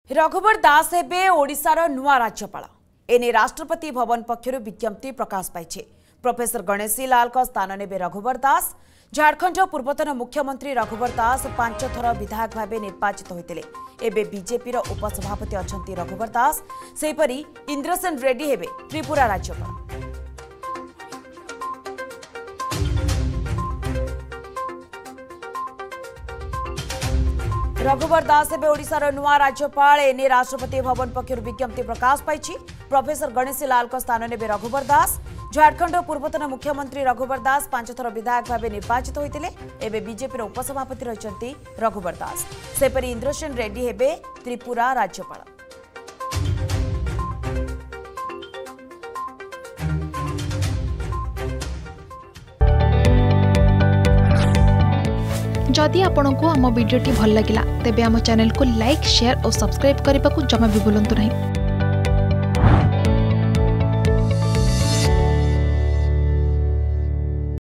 रघुवर दास हेबे ओडिशार नुआ राज्यपाल एने राष्ट्रपति भवन पक्षर विज्ञप्ति प्रकाश पाई। प्रोफेसर गणेशी लाल स्थान ने रघुवर दास। झारखंड पूर्वतन मुख्यमंत्री रघुवर दास 5 थर विधायक भाव निर्वाचित होते। एबे बीजेपी उपसभापति अछंती रघुवर दास। सेहीपरि इंद्रसेन रेड्डी हेबे त्रिपुरा राज्यपाल। रघुवर दास हेबे ओडिशार नुआ राज्यपाल एने राष्ट्रपति भवन पक्षर विज्ञप्ति प्रकाश पाई। प्रोफेसर गणेशी लाल स्थान ने रघुवर दास। झारखंड पूर्वतन मुख्यमंत्री रघुवर दास 5 थर विधायक भाव निर्वाचित होते। एबे बीजेपी उपसभापति रही रघुवर दास। सेपरि इंद्रसेन रेड्डी हेबे त्रिपुरा राज्यपाल। जदि आपंक आम भिडी भल लगा तेब आम चैनल को लाइक शेयर और सब्सक्राइब करने को जमा भी भूलु नहीं।